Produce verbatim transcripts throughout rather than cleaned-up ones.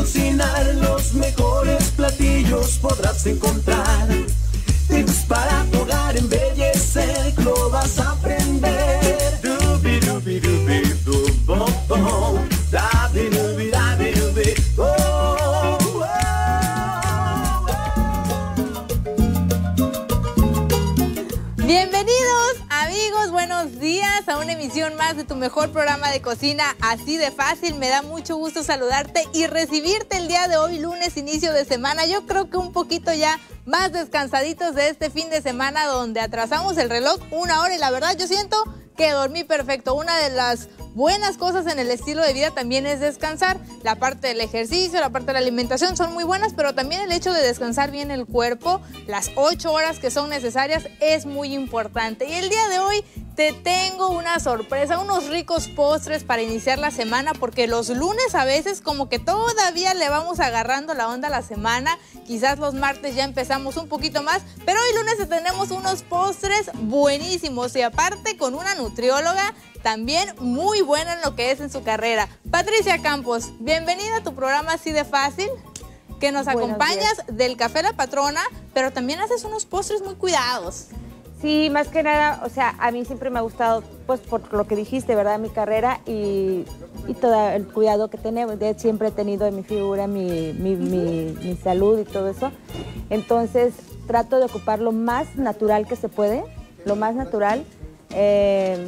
cocinar los mejores platillos podrás encontrar. Tips para tu hogar embellecer, lo vas a aprender. Dubi, dubi, dubi, dubi, bo, bo. Dabi, dubi, dabi, dubi, oh, oh, oh. Bienvenidos, amigos, buenos días a una emisión más de tu mejor programa de cocina, Así de Fácil. Me da mucho gusto saludarte y recibirte el día de hoy, lunes, inicio de semana. Yo creo que un poquito ya más descansaditos de este fin de semana donde atrasamos el reloj una hora y la verdad yo siento que dormí perfecto. Una de las buenas cosas en el estilo de vida también es descansar. La parte del ejercicio, la parte de la alimentación son muy buenas, pero también el hecho de descansar bien el cuerpo, las ocho horas que son necesarias, es muy importante. Y el día de hoy te tengo una sorpresa, unos ricos postres para iniciar la semana, porque los lunes a veces como que todavía le vamos agarrando la onda a la semana. Quizás los martes ya empezamos un poquito más, pero hoy lunes tenemos unos postres buenísimos y aparte con una nutrióloga también muy buena en lo que es en su carrera. Patricia Campos, bienvenida a tu programa Así de Fácil, que nos Buenos acompañas días. Del Café La Patrona, pero también haces unos postres muy cuidados. Sí, más que nada, o sea, a mí siempre me ha gustado, pues por lo que dijiste, ¿verdad? Mi carrera y, y todo el cuidado que tenemos. De, siempre he tenido en mi figura, mi, mi, mi, mi salud y todo eso. Entonces, trato de ocupar lo más natural que se puede, lo más natural. Eh,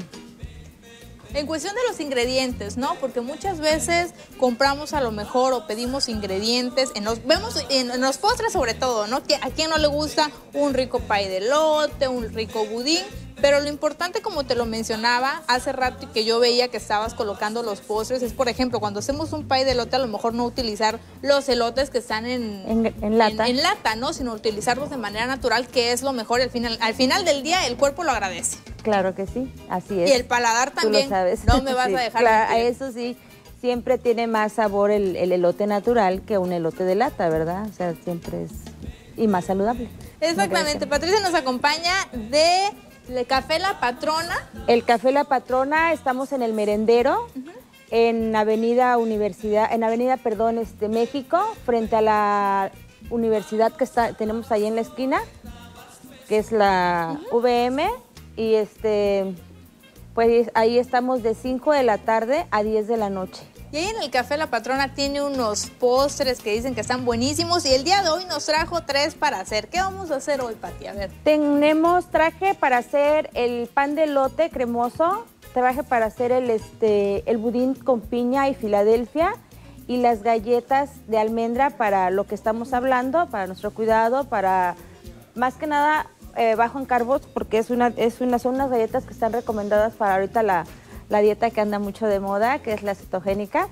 En cuestión de los ingredientes, ¿no? Porque muchas veces compramos a lo mejor o pedimos ingredientes, en los, vemos en, en los postres sobre todo, ¿no? Que a quien no le gusta un rico pay de elote, un rico budín, pero lo importante, como te lo mencionaba hace rato y que yo veía que estabas colocando los postres, es por ejemplo, cuando hacemos un pay de elote, a lo mejor no utilizar los elotes que están en, en, en lata, en, en lata, ¿no? Sino utilizarlos de manera natural, que es lo mejor. Al final, al final del día el cuerpo lo agradece. Claro que sí, así es. Y el paladar también. Tú lo sabes. No me vas sí, a dejar. Claro, a eso sí, siempre tiene más sabor el, el elote natural que un elote de lata, ¿verdad? O sea, siempre es, y más saludable. Exactamente. Patricia nos acompaña de el Café La Patrona. El Café La Patrona, estamos en el Merendero, uh-huh. en Avenida Universidad, en Avenida, perdón, este, México, frente a la universidad que está, tenemos ahí en la esquina, que es la uh-huh. V M, y este, pues ahí estamos de cinco de la tarde a diez de la noche. Y ahí en el Café La Patrona tiene unos postres que dicen que están buenísimos y el día de hoy nos trajo tres para hacer. ¿Qué vamos a hacer hoy, Pati? A ver. Tenemos traje para hacer el pan de elote cremoso, traje para hacer el, este, el budín con piña y Filadelfia y las galletas de almendra para lo que estamos hablando, para nuestro cuidado, para más que nada eh, bajo en carbos, porque es una, es una, son unas galletas que están recomendadas para ahorita la... la dieta que anda mucho de moda, que es la cetogénica.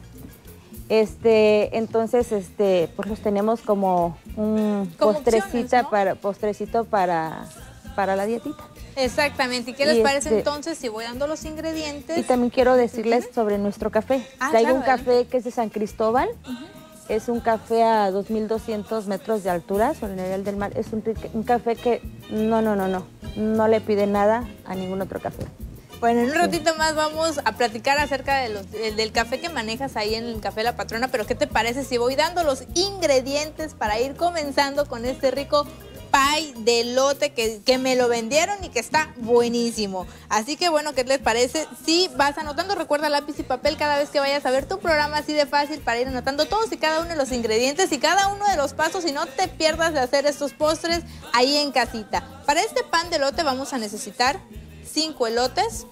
Este, entonces, este, pues los tenemos como un como postrecita, opciones, ¿no? para, postrecito para, para la dietita. Exactamente. ¿Y qué les y parece este, entonces si voy dando los ingredientes? Y también quiero decirles uh-huh. sobre nuestro café. Ah, Hay claro, un café ¿verdad? que es de San Cristóbal. Uh-huh. Es un café a dos mil doscientos metros de altura sobre el nivel del mar. Es un, un café que no, no, no, no. No le pide nada a ningún otro café. Bueno, en un ratito más vamos a platicar acerca de los, del café que manejas ahí en el Café La Patrona, pero ¿qué te parece si voy dando los ingredientes para ir comenzando con este rico pay de elote que, que me lo vendieron y que está buenísimo? Así que bueno, ¿qué les parece? Si vas anotando, recuerda lápiz y papel cada vez que vayas a ver tu programa Así de Fácil para ir anotando todos y cada uno de los ingredientes y cada uno de los pasos y no te pierdas de hacer estos postres ahí en casita. Para este pan de elote vamos a necesitar cinco elotes,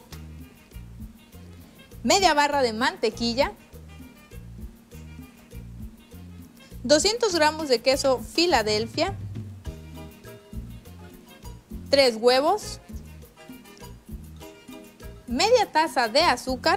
media barra de mantequilla, doscientos gramos de queso Filadelfia, tres huevos, media taza de azúcar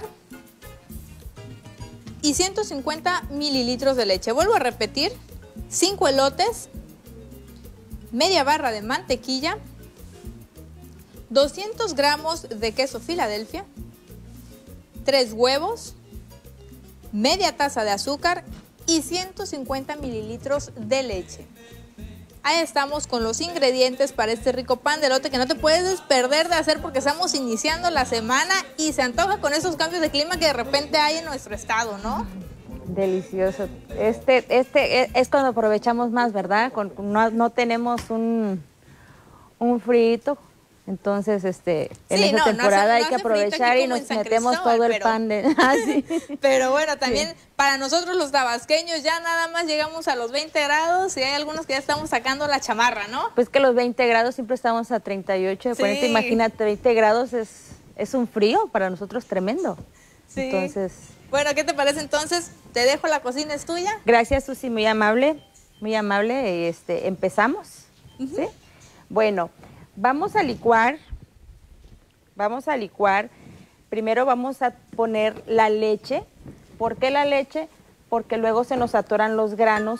y ciento cincuenta mililitros de leche. Vuelvo a repetir, cinco elotes, media barra de mantequilla, doscientos gramos de queso Filadelfia, tres huevos, media taza de azúcar y ciento cincuenta mililitros de leche. Ahí estamos con los ingredientes para este rico pan de elote que no te puedes perder de hacer porque estamos iniciando la semana y se antoja con esos cambios de clima que de repente hay en nuestro estado, ¿no? Delicioso. Este, este es, es cuando aprovechamos más, ¿verdad? Con, no, no tenemos un, un frito. Entonces, este, en Sí, esa no, temporada no hace- hay no que hace frito aprovechar aquí y como nos en San metemos Cristóbal, todo el pero- pan de... Ah, sí. Pero bueno, también para nosotros los tabasqueños ya nada más llegamos a los veinte grados y hay algunos que ya estamos sacando la chamarra, ¿no? Pues que los veinte grados siempre estamos a treinta y ocho. Sí. Ponete, imagínate, veinte grados es, es un frío para nosotros tremendo. Sí. Entonces, Bueno, ¿qué te parece entonces? Te dejo, la cocina es tuya. gracias, Susi, muy amable, muy amable. y, Este, empezamos, ¿sí? Bueno, vamos a licuar, vamos a licuar. Primero vamos a poner la leche. ¿Por qué la leche? Porque luego se nos atoran los granos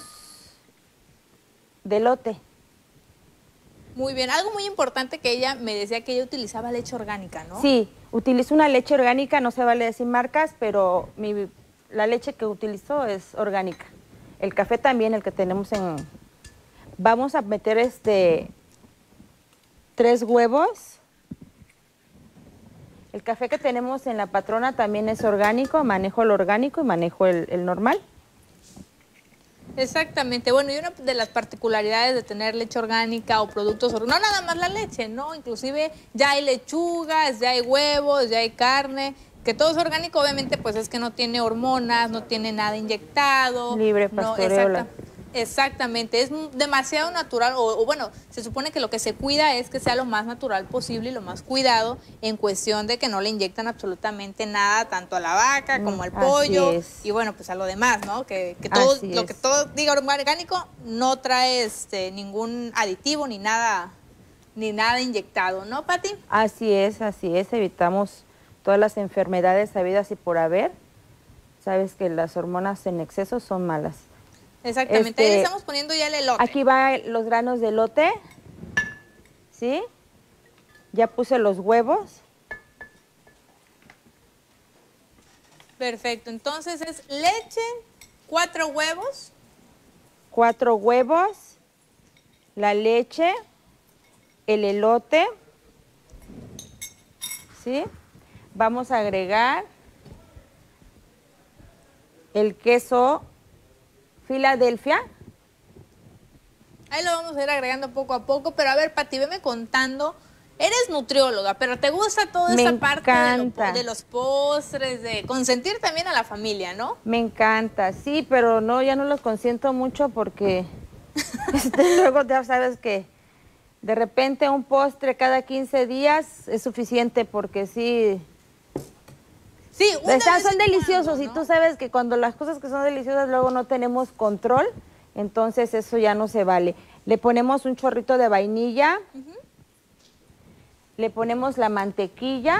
de elote. Muy bien, algo muy importante que ella me decía que ella utilizaba leche orgánica, ¿no? Sí, utilizo una leche orgánica, no se vale decir marcas, pero mi, la leche que utilizo es orgánica. El café también, el que tenemos en... Vamos a meter este tres huevos. El café que tenemos en La Patrona también es orgánico, manejo el orgánico y manejo el, el normal. Exactamente, bueno, y una de las particularidades de tener leche orgánica o productos orgánicos, no nada más la leche, ¿no? Inclusive ya hay lechugas, ya hay huevos, ya hay carne, que todo es orgánico, obviamente pues es que no tiene hormonas, no tiene nada inyectado. Libre no, pastoreo. exacta- exactamente, es demasiado natural, o, o bueno, se supone que lo que se cuida es que sea lo más natural posible y lo más cuidado en cuestión de que no le inyectan absolutamente nada, tanto a la vaca como al Mm, así pollo, es. y bueno, pues a lo demás, ¿no? Que, que todo, Así lo es. que todo diga orgánico no trae este ningún aditivo ni nada, ni nada inyectado, ¿no, Pati? Así es, así es, evitamos todas las enfermedades habidas y por haber. Sabes que las hormonas en exceso son malas. Exactamente, Este, ahí le estamos poniendo ya el elote. Aquí va los granos de elote, ¿sí? Ya puse los huevos. Perfecto, entonces es leche, cuatro huevos, Cuatro huevos, la leche, el elote, ¿sí? Vamos a agregar el queso Filadelfia. ahí lo vamos a ir agregando poco a poco, pero a ver, Pati, veme contando. Eres nutrióloga, pero te gusta toda Me esta parte de, lo- encanta. de los postres, de consentir también a la familia, ¿no? Me encanta, sí, pero no, ya no los consiento mucho porque este, luego ya sabes que de repente un postre cada quince días es suficiente porque sí, Sí, una están, vez son en deliciosos cuando, y ¿no? tú sabes que cuando las cosas que son deliciosas luego no tenemos control, entonces eso ya no se vale. Le ponemos un chorrito de vainilla, le ponemos la mantequilla.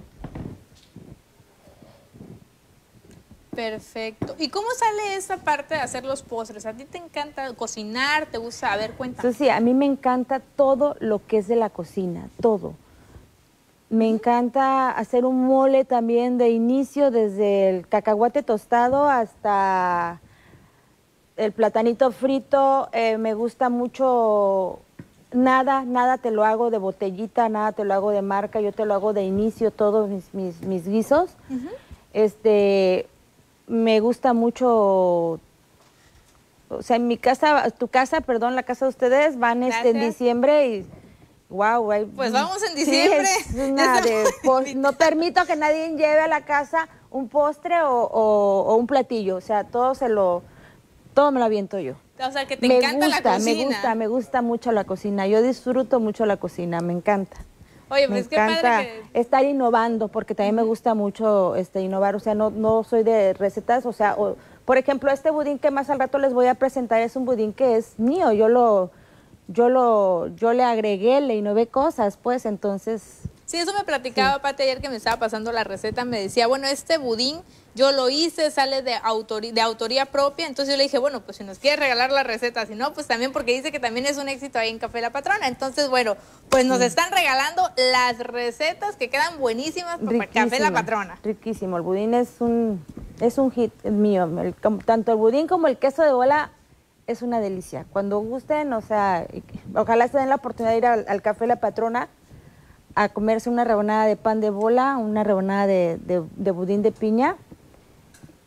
Perfecto. ¿Y cómo sale esta parte de hacer los postres? ¿A ti te encanta cocinar? ¿Te gusta? A ver, cuéntame. Susi, a mí me encanta todo lo que es de la cocina, todo. Me encanta hacer un mole también de inicio, desde el cacahuate tostado hasta el platanito frito. Eh, me gusta mucho, nada, nada te lo hago de botellita, nada te lo hago de marca, yo te lo hago de inicio, todos mis, mis, mis guisos. Este, me gusta mucho, o sea, en mi casa, tu casa, perdón, la casa de ustedes, van este, en Gracias. diciembre y wow, hay- Pues vamos en sí, diciembre. es una de pos- no permito que nadie lleve a la casa un postre o, o- o un platillo, o sea, todo se lo, todo me lo aviento yo. O sea, que te me encanta gusta, la cocina. me gusta, me gusta mucho la cocina. Yo disfruto mucho la cocina, me encanta. Oye, Me pues qué encanta padre que... estar innovando, porque también me gusta mucho este, innovar, o sea, no, no soy de recetas, o sea, o- por ejemplo, este budín que más al rato les voy a presentar es un budín que es mío, yo lo, yo lo, yo le agregué, le innové cosas, pues, entonces, Sí, eso me platicaba Pati ayer que me estaba pasando la receta, me decía, bueno, este budín yo lo hice, sale de, autori- de autoría propia, entonces yo le dije, bueno, pues si nos quiere regalar la receta, si no, pues también porque dice que también es un éxito ahí en Café La Patrona, entonces bueno, pues nos están regalando las recetas que quedan buenísimas para Café La Patrona. riquísimo, el budín es un, es un hit mío, el- como- tanto el budín como el queso de bola es una delicia, cuando gusten, o sea, y- ojalá se den la oportunidad de ir al, al Café La Patrona a comerse una rebanada de pan de bola, una rebanada de, de, de budín de piña.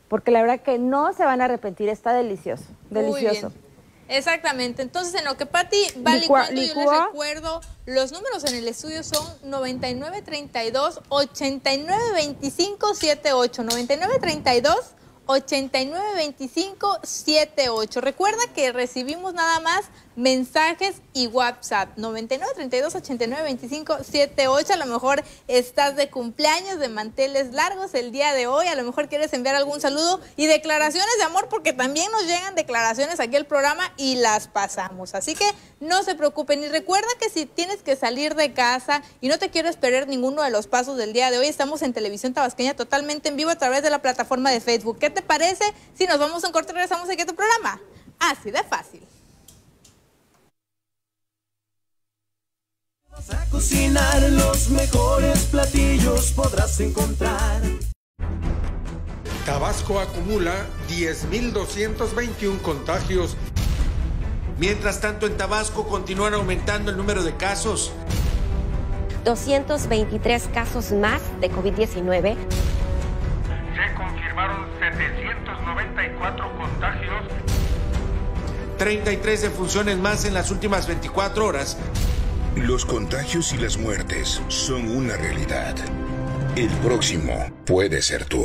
porque la verdad que no se van a arrepentir, está delicioso, delicioso. Muy bien. Exactamente, entonces en lo que Pati va licuando, yo les recuerdo, los números en el estudio son noventa y nueve treinta y dos, ochenta y nueve veinticinco, setenta y ocho, noventa y nueve treinta y dos, ochenta y nueve veinticinco, setenta y ocho. Recuerda que recibimos nada más mensajes y WhatsApp, noventa y nueve treinta y dos, ochenta y nueve veinticinco, setenta y ocho. A lo mejor estás de cumpleaños, de manteles largos el día de hoy, a lo mejor quieres enviar algún saludo y declaraciones de amor, porque también nos llegan declaraciones aquí al programa y las pasamos, así que no se preocupen. Y recuerda que si tienes que salir de casa y no te quieres perder ninguno de los pasos del día de hoy, estamos en Televisión Tabasqueña totalmente en vivo a través de la plataforma de Facebook. ¿Qué te parece si nos vamos a un corte y regresamos aquí a tu programa? Así de fácil. Vas a cocinar los mejores platillos, podrás encontrar. Tabasco acumula diez mil doscientos veintiuno contagios. Mientras tanto, en Tabasco continúan aumentando el número de casos. doscientos veintitrés casos más de COVID diecinueve. Se confirmaron setecientos noventa y cuatro contagios. treinta y tres defunciones más en las últimas veinticuatro horas. Los contagios y las muertes son una realidad. El próximo puede ser tú.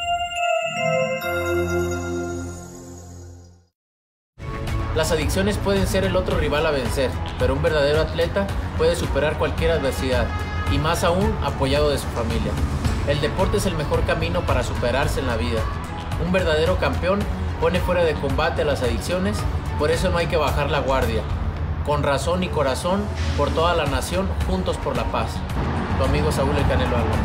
Las adicciones pueden ser el otro rival a vencer, pero un verdadero atleta puede superar cualquier adversidad, y más aún apoyado de su familia. El deporte es el mejor camino para superarse en la vida. Un verdadero campeón pone fuera de combate a las adicciones, por eso no hay que bajar la guardia. Con razón y corazón, por toda la nación, juntos por la paz. Tu amigo Saúl El Canelo Álvarez.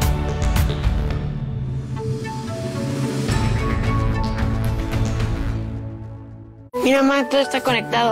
Mira, mamá, todo está conectado.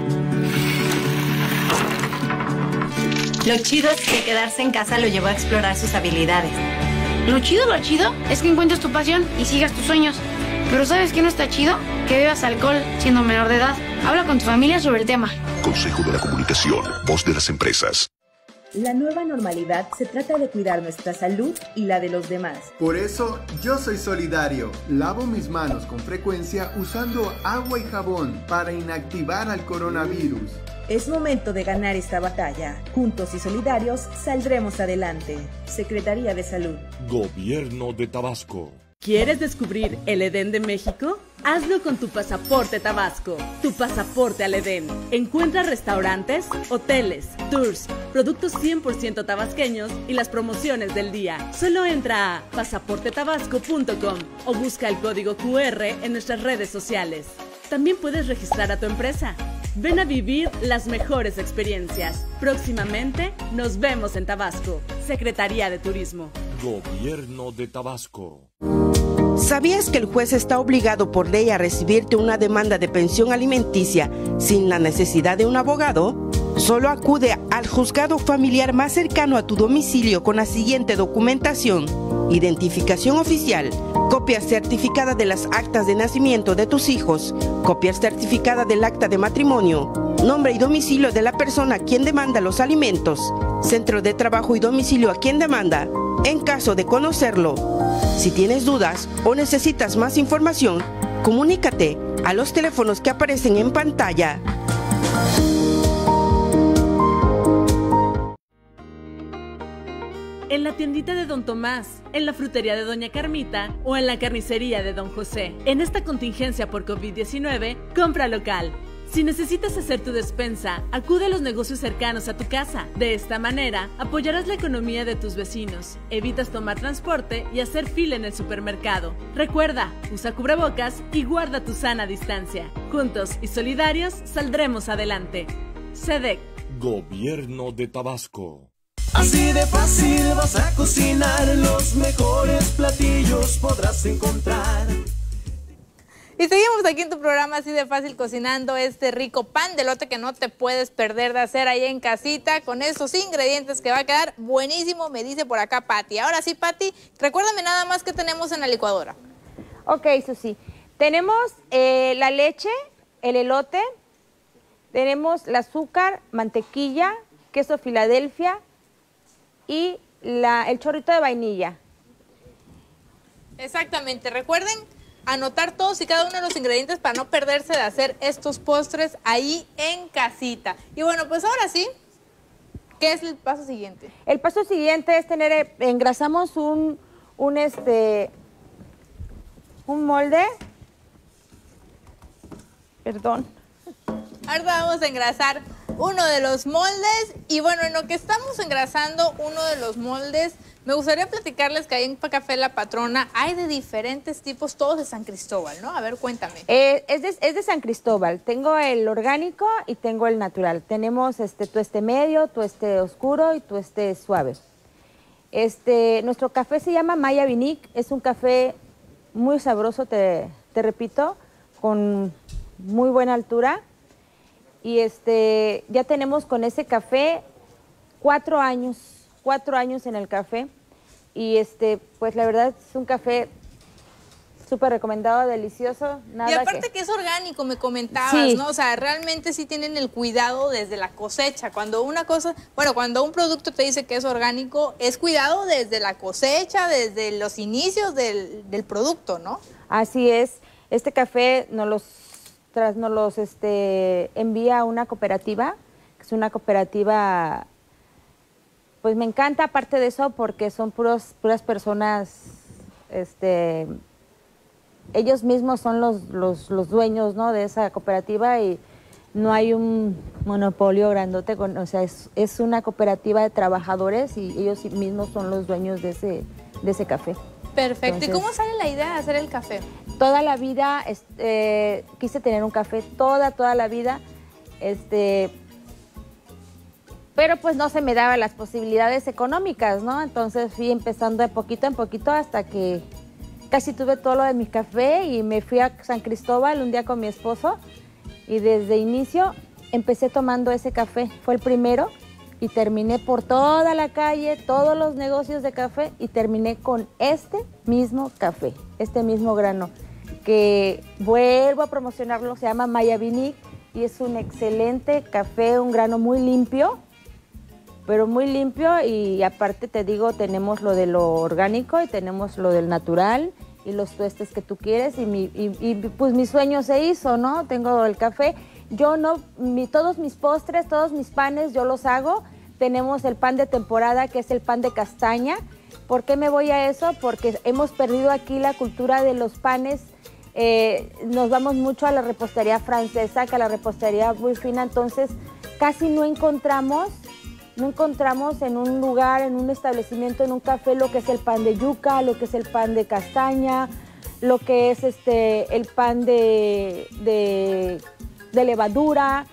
Lo chido es que quedarse en casa lo llevó a explorar sus habilidades. Lo chido, lo chido es que encuentres tu pasión y sigas tus sueños. Pero ¿sabes qué no está chido? Que bebas alcohol siendo menor de edad. Habla con tu familia sobre el tema. Consejo de la Comunicación, voz de las empresas. La nueva normalidad se trata de cuidar nuestra salud y la de los demás. Por eso, yo soy solidario. Lavo mis manos con frecuencia usando agua y jabón para inactivar al coronavirus. Es momento de ganar esta batalla. Juntos y solidarios saldremos adelante. Secretaría de Salud. Gobierno de Tabasco. ¿Quieres descubrir el Edén de México? Hazlo con tu pasaporte Tabasco, tu pasaporte al Edén. Encuentra restaurantes, hoteles, tours, productos cien por ciento tabasqueños y las promociones del día. Solo entra a pasaporte tabasco punto com o busca el código cu erre en nuestras redes sociales. También puedes registrar a tu empresa. Ven a vivir las mejores experiencias. Próximamente nos vemos en Tabasco. Secretaría de Turismo. Gobierno de Tabasco. ¿Sabías que el juez está obligado por ley a recibirte una demanda de pensión alimenticia sin la necesidad de un abogado? Solo acude al juzgado familiar más cercano a tu domicilio con la siguiente documentación: identificación oficial, copia certificada de las actas de nacimiento de tus hijos, copia certificada del acta de matrimonio, nombre y domicilio de la persona a quien demanda los alimentos, centro de trabajo y domicilio a quien demanda, en caso de conocerlo. Si tienes dudas o necesitas más información, comunícate a los teléfonos que aparecen en pantalla. En la tiendita de Don Tomás, en la frutería de Doña Carmita o en la carnicería de Don José. En esta contingencia por COVID diecinueve, compra local. Si necesitas hacer tu despensa, acude a los negocios cercanos a tu casa. De esta manera, apoyarás la economía de tus vecinos, evitas tomar transporte y hacer fila en el supermercado. Recuerda, usa cubrebocas y guarda tu sana distancia. Juntos y solidarios, saldremos adelante. S E D E C. Gobierno de Tabasco. Así de fácil vas a cocinar, los mejores platillos podrás encontrar. Y seguimos aquí en tu programa Así de Fácil, cocinando este rico pan de elote que no te puedes perder de hacer ahí en casita con esos ingredientes que va a quedar buenísimo, me dice por acá Pati. Ahora sí, Pati, recuérdame nada más que tenemos en la licuadora. Ok, Susi. Tenemos eh, la leche, el elote, tenemos el azúcar, mantequilla, queso Filadelfia y la, el chorrito de vainilla. Exactamente. Recuerden anotar todos y cada uno de los ingredientes para no perderse de hacer estos postres ahí en casita. Y bueno, pues ahora sí, ¿qué es el paso siguiente? El paso siguiente es tener, engrasamos un, un este, un molde. Perdón. Ahora vamos a engrasar uno de los moldes y bueno, en lo que estamos engrasando uno de los moldes, me gustaría platicarles que ahí en Café La Patrona hay de diferentes tipos, todos de San Cristóbal, ¿no? A ver, cuéntame. Eh, es, de, es de San Cristóbal. Tengo el orgánico y tengo el natural. Tenemos este tueste medio, tueste oscuro y tueste suave. Este, nuestro café se llama Maya Vinic. Es un café muy sabroso, te, te repito, con muy buena altura. Y este, ya tenemos con ese café cuatro años, cuatro años en el café. Y este, pues la verdad es un café súper recomendado, delicioso. Nada y aparte que... que es orgánico, me comentabas, sí. ¿no? O sea, realmente sí tienen el cuidado desde la cosecha. Cuando una cosa, bueno, cuando un producto te dice que es orgánico, es cuidado desde la cosecha, desde los inicios del, del producto, ¿no? Así es. Este café nos los tras nos los este, envía a una cooperativa, que es una cooperativa, pues me encanta aparte de eso porque son puros, puras personas, este, ellos mismos son los, los, los dueños, ¿no?, de esa cooperativa y no hay un monopolio grandote, con, o sea, es, es una cooperativa de trabajadores y ellos mismos son los dueños de ese, de ese café. Perfecto. Entonces, ¿y cómo sale la idea de hacer el café? Toda la vida este, quise tener un café, toda, toda la vida, este, pero pues no se me daban las posibilidades económicas, ¿no? Entonces fui empezando de poquito en poquito hasta que casi tuve todo lo de mi café y me fui a San Cristóbal un día con mi esposo y desde inicio empecé tomando ese café, fue el primero. Y terminé por toda la calle, todos los negocios de café y terminé con este mismo café, este mismo grano, que vuelvo a promocionarlo, se llama Maya Vinic y es un excelente café, un grano muy limpio, pero muy limpio y aparte te digo, tenemos lo de lo orgánico y tenemos lo del natural y los tuestes que tú quieres y, mi, y, y pues mi sueño se hizo, ¿no? Tengo el café. Yo no, mi, todos mis postres, todos mis panes, yo los hago. Tenemos el pan de temporada, que es el pan de castaña. ¿Por qué me voy a eso? Porque hemos perdido aquí la cultura de los panes. Eh, nos vamos mucho a la repostería francesa, que a la repostería muy fina. Entonces, casi no encontramos, no encontramos en un lugar, en un establecimiento, en un café, lo que es el pan de yuca, lo que es el pan de castaña, lo que es este, el pan de... de de levadura,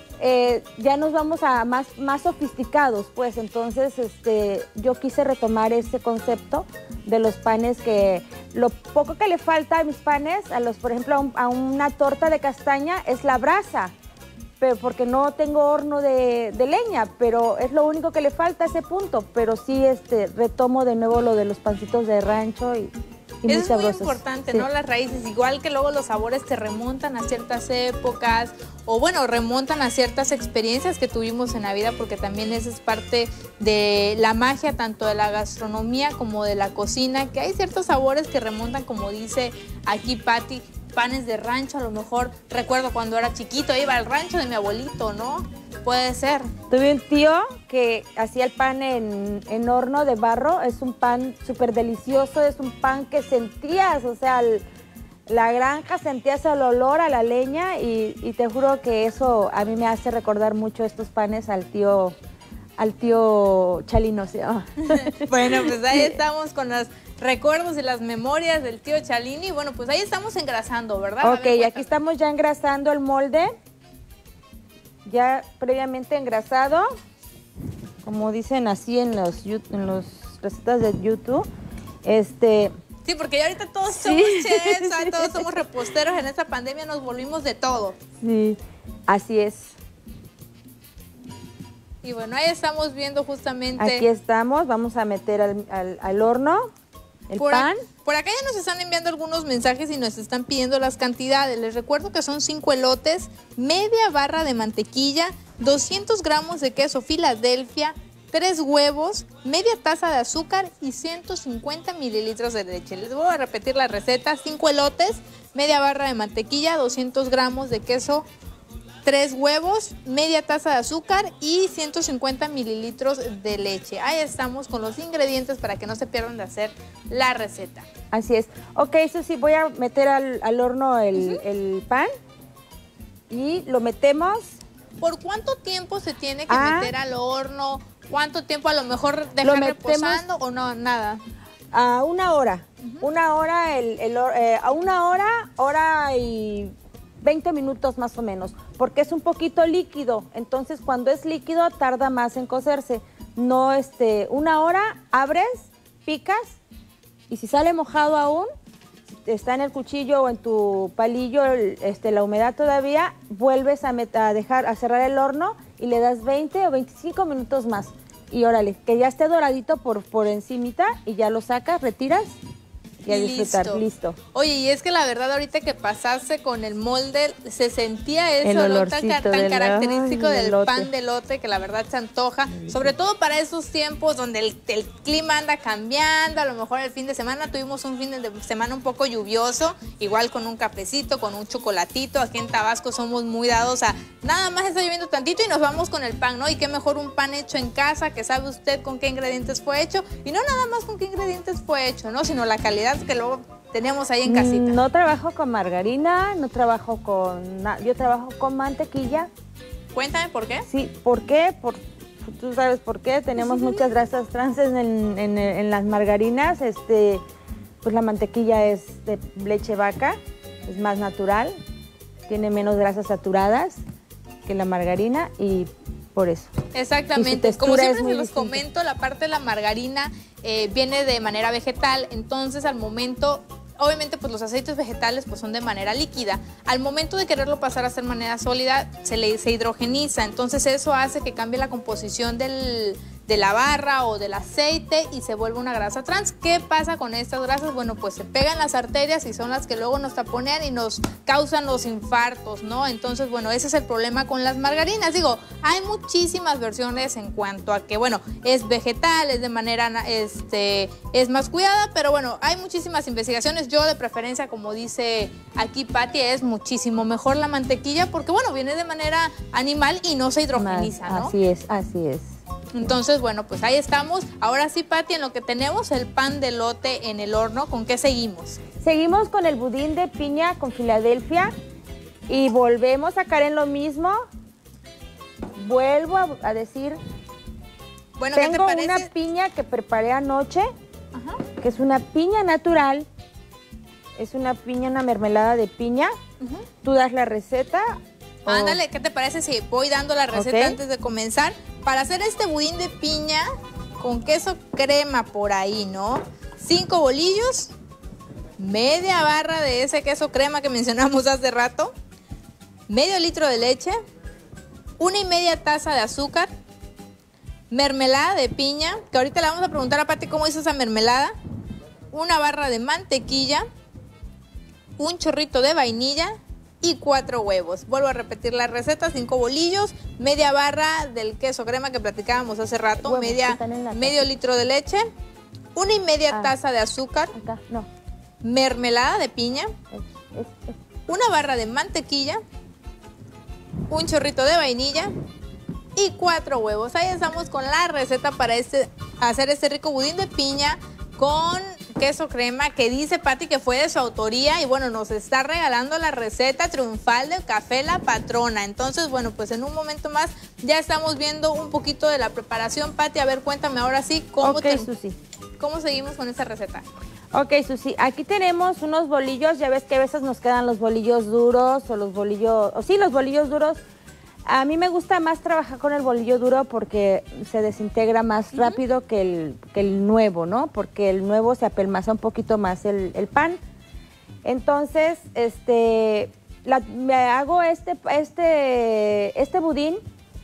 eh, ya nos vamos a más, más sofisticados, pues entonces este, yo quise retomar ese concepto de los panes que lo poco que le falta a mis panes, a los, por ejemplo, a, un, a una torta de castaña es la brasa, pero porque no tengo horno de, de leña, pero es lo único que le falta a ese punto, pero sí este, retomo de nuevo lo de los pancitos de rancho y... Y es muy, muy importante, sí. ¿no? Las raíces, igual que luego los sabores te remontan a ciertas épocas o bueno, remontan a ciertas experiencias que tuvimos en la vida porque también esa es parte de la magia tanto de la gastronomía como de la cocina, que hay ciertos sabores que remontan, como dice aquí Patti, panes de rancho, a lo mejor recuerdo cuando era chiquito, iba al rancho de mi abuelito, ¿no? Puede ser. Tuve un tío que hacía el pan en, en horno de barro, es un pan súper delicioso, es un pan que sentías, o sea, el, la granja sentías el olor a la leña y, y te juro que eso a mí me hace recordar mucho estos panes al tío, al tío Chalino, ¿sí? Oh. Bueno, pues ahí estamos con los recuerdos y las memorias del tío Chalini. Bueno, pues ahí estamos engrasando, ¿verdad? Ok, y aquí estamos ya engrasando el molde. Ya previamente engrasado, como dicen así en los en los recetas de YouTube. Este, sí, porque ya ahorita todos somos sí. chefs, todos somos reposteros, en esta pandemia nos volvimos de todo. Sí, así es. Y bueno, ahí estamos viendo justamente... Aquí estamos, vamos a meter al, al, al horno el por pan. A, por acá ya nos están enviando algunos mensajes y nos están pidiendo las cantidades. Les recuerdo que son cinco elotes, media barra de mantequilla, doscientos gramos de queso Filadelfia, tres huevos, media taza de azúcar y ciento cincuenta mililitros de leche. Les voy a repetir la receta: cinco elotes, media barra de mantequilla, doscientos gramos de queso, tres huevos, media taza de azúcar y ciento cincuenta mililitros de leche. Ahí estamos con los ingredientes para que no se pierdan de hacer la receta. Así es. Ok, eso sí, voy a meter al, al horno el, uh-huh. el pan y lo metemos. ¿Por cuánto tiempo se tiene que ah. meter al horno? ¿Cuánto tiempo a lo mejor dejar lo reposando o no? Nada. A una hora. Uh-huh. Una hora, el, el, eh, a una hora, hora y veinte minutos más o menos, porque es un poquito líquido, entonces cuando es líquido tarda más en cocerse. No, este, una hora, abres, picas, y si sale mojado aún, está en el cuchillo o en tu palillo, el, este, la humedad todavía, vuelves a, met, a dejar, a cerrar el horno y le das veinte o veinticinco minutos más. Y órale, que ya esté doradito por, por encimita y ya lo sacas, retiras. Y a disfrutar, listo. listo. Oye, y es que la verdad ahorita que pasaste con el molde, se sentía ese olor tan, tan característico ay, del elote. Pan de elote, que la verdad se antoja, sobre todo para esos tiempos donde el, el clima anda cambiando. A lo mejor el fin de semana tuvimos un fin de semana un poco lluvioso, igual con un cafecito, con un chocolatito. Aquí en Tabasco somos muy dados a nada más está lloviendo tantito y nos vamos con el pan, ¿no? Y qué mejor un pan hecho en casa, que sabe usted con qué ingredientes fue hecho, y no nada más con qué ingredientes fue hecho, ¿no? Sino la calidad que luego tenemos ahí en casita. No trabajo con margarina, no trabajo con... Yo trabajo con mantequilla. Cuéntame, ¿por qué? Sí, ¿por qué? Por, tú sabes por qué. Tenemos sí. muchas grasas trans en, en, en las margarinas. Este, pues la mantequilla es de leche vaca, es más natural, tiene menos grasas saturadas que la margarina y por eso. Exactamente, como siempre se los distinta. comento, la parte de la margarina eh, viene de manera vegetal, entonces al momento, obviamente pues los aceites vegetales pues son de manera líquida, al momento de quererlo pasar a ser manera sólida se, le, se hidrogeniza, entonces eso hace que cambie la composición del, de la barra o del aceite y se vuelve una grasa trans. ¿Qué pasa con estas grasas? Bueno, pues se pegan las arterias y son las que luego nos taponean y nos causan los infartos, ¿no? Entonces, bueno, ese es el problema con las margarinas. Digo, hay muchísimas versiones en cuanto a que, bueno, es vegetal, es de manera, este, es más cuidada, pero bueno, hay muchísimas investigaciones. Yo de preferencia, como dice aquí Pati, es muchísimo mejor la mantequilla porque, bueno, viene de manera animal y no se hidrogeniza, ¿no? Así es, así es. Entonces, bueno, pues ahí estamos. Ahora sí, Pati, en lo que tenemos el pan de elote en el horno, ¿con qué seguimos? Seguimos con el budín de piña con Filadelfia y volvemos a caer en lo mismo. Vuelvo a, a decir, bueno, tengo ¿qué te parece? Una piña que preparé anoche, Ajá. que es una piña natural, es una piña, una mermelada de piña. Uh-huh. Tú das la receta. Ándale, ¿qué te parece si voy dando la receta okay. antes de comenzar? Para hacer este budín de piña con queso crema por ahí, ¿no? Cinco bolillos, media barra de ese queso crema que mencionamos hace rato, medio litro de leche, una y media taza de azúcar, mermelada de piña, que ahorita le vamos a preguntar a Pati cómo hizo esa mermelada, una barra de mantequilla, un chorrito de vainilla y cuatro huevos. Vuelvo a repetir la receta: cinco bolillos, media barra del queso crema que platicábamos hace rato, huevos, media, medio litro de leche, una y media ah, taza de azúcar, acá, no. mermelada de piña, es, es, es. una barra de mantequilla, un chorrito de vainilla y cuatro huevos. Ahí estamos con la receta para este, hacer este rico budín de piña con queso crema, que dice Pati que fue de su autoría y bueno, nos está regalando la receta triunfal del Café La Patrona. Entonces, bueno, pues en un momento más ya estamos viendo un poquito de la preparación. Pati, a ver, cuéntame ahora sí cómo, okay, te, Susi. cómo seguimos con esta receta. Ok, Susi, aquí tenemos unos bolillos, ya ves que a veces nos quedan los bolillos duros o los bolillos, o sí, los bolillos duros. A mí me gusta más trabajar con el bolillo duro porque se desintegra más uh-huh. rápido que el, que el nuevo, ¿no? Porque el nuevo se apelmaza un poquito más el, el pan. Entonces, este, la, me hago este, este, este budín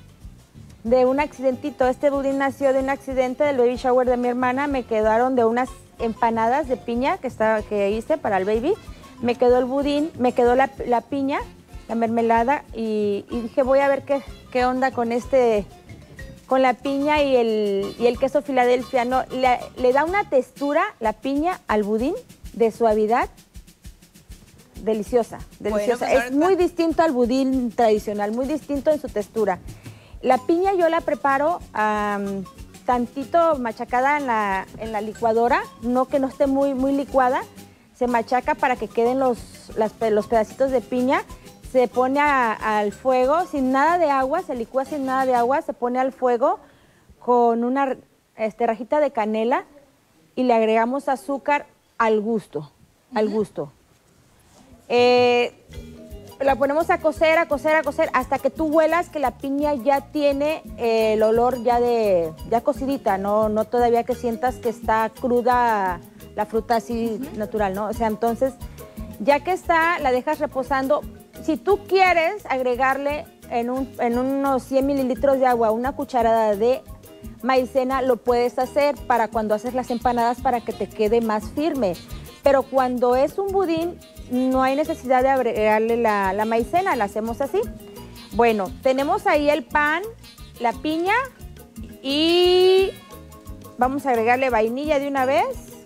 de un accidentito. Este budín nació de un accidente del baby shower de mi hermana. Me quedaron de unas empanadas de piña que, estaba, que hice para el baby. Me quedó el budín, me quedó la, la piña, la mermelada y, y dije voy a ver qué, qué onda con este, con la piña y el, y el queso Filadelfia. No, le, le da una textura, la piña, al budín de suavidad deliciosa, deliciosa. Bueno, pues es muy distinto al budín tradicional, muy distinto en su textura. La piña yo la preparo um, tantito machacada en la, en la licuadora, no que no esté muy, muy licuada, se machaca para que queden los, las, los pedacitos de piña, se pone a, al fuego sin nada de agua, se licúa sin nada de agua, se pone al fuego con una este, rajita de canela y le agregamos azúcar al gusto, uh-huh. al gusto. Eh, la ponemos a cocer, a cocer, a cocer, hasta que tú huelas que la piña ya tiene eh, el olor ya de ya cocidita, no, no todavía que sientas que está cruda la fruta así uh-huh. natural, ¿no? O sea, entonces, ya que está, la dejas reposando. Si tú quieres agregarle en, un, en unos cien mililitros de agua una cucharada de maicena, lo puedes hacer para cuando haces las empanadas para que te quede más firme. Pero cuando es un budín, no hay necesidad de agregarle la, la maicena, la hacemos así. Bueno, tenemos ahí el pan, la piña y vamos a agregarle vainilla de una vez.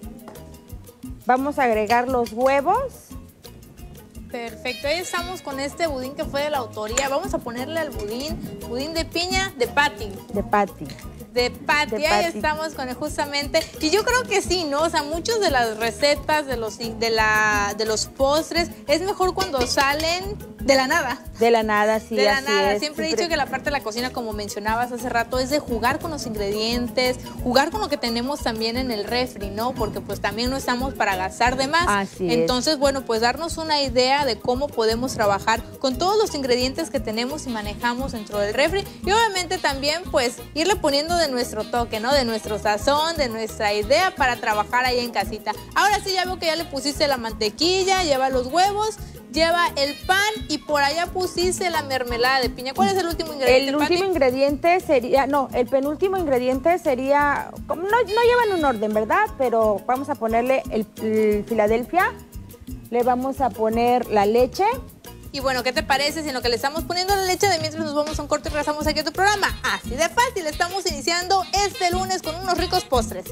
Vamos a agregar los huevos. Perfecto, ahí estamos con este budín que fue de la autoría. Vamos a ponerle al budín, budín de piña de Patti. De Patti. De Patti, de ahí Patti. Estamos con él justamente. Y yo creo que sí, ¿no? O sea, muchas de las recetas, de los, de, la, de los postres, es mejor cuando salen de la nada. De la nada, sí, De la así nada. es. Siempre he Siempre... dicho que la parte de la cocina, como mencionabas hace rato, es de jugar con los ingredientes, jugar con lo que tenemos también en el refri, ¿no? Porque pues también no estamos para gastar de más. Así Entonces, es. bueno, pues darnos una idea de cómo podemos trabajar con todos los ingredientes que tenemos y manejamos dentro del refri. Y obviamente también, pues, irle poniendo de nuestro toque, ¿no? De nuestro sazón, de nuestra idea para trabajar ahí en casita. Ahora sí, ya veo que ya le pusiste la mantequilla, lleva los huevos, lleva el pan y por allá pusiste la mermelada de piña. ¿Cuál es el último ingrediente, El último Patti? ingrediente sería, no, el penúltimo ingrediente sería, no, no llevan un orden, ¿verdad? Pero vamos a ponerle el, el Filadelfia, le vamos a poner la leche. Y bueno, ¿qué te parece si en lo que le estamos poniendo la leche, de mientras nos vamos a un corte y regresamos aquí a tu programa? Así de fácil, estamos iniciando este lunes con unos ricos postres.